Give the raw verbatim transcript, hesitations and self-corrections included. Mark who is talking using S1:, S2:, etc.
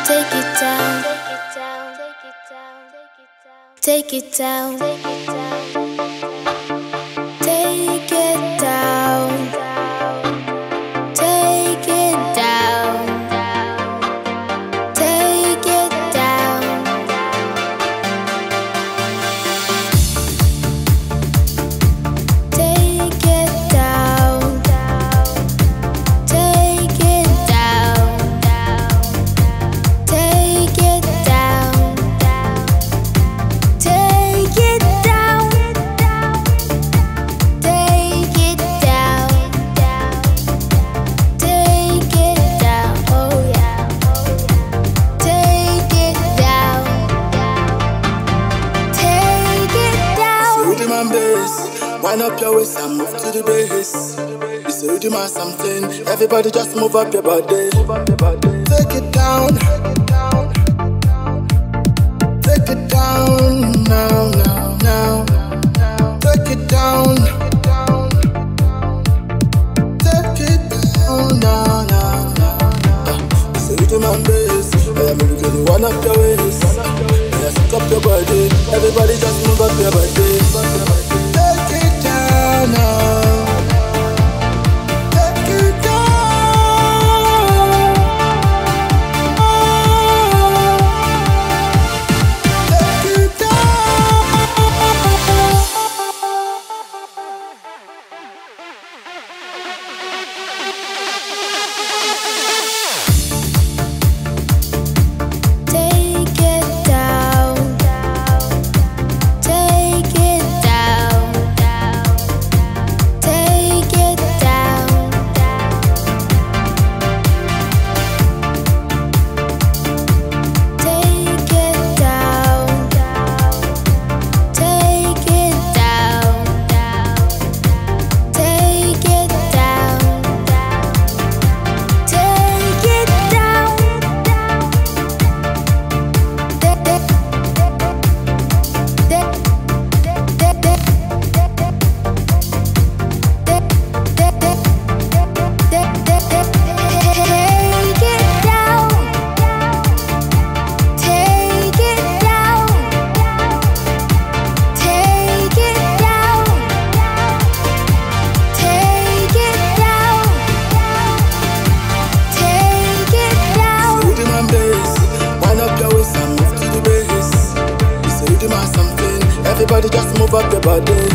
S1: Take it down, take it down, take it down, take it down, take it down, take it down, take it down, take it down, take it down, take it down, take it down, take it down, oh yeah, take it down, take it down.
S2: So rhythm and bass, wind up your waist and move to the bass. It's a rhythm and something, everybody just move up your body. Take it down, take it down, now, now, now. Take it down, take it down, now, now, now. It's a rhythm and bass, I'm gonna wind up your waist. Yeah, stick up your body, everybody just move up your body. Take it down now. Take it down. Take it down.
S1: Take it down, take it down, take it down, take it down, take it down, take it down, take it down.
S2: Rhythm and bass, wind up your waist and move to the bass. It's a rhythm and something, everybody just move up your body.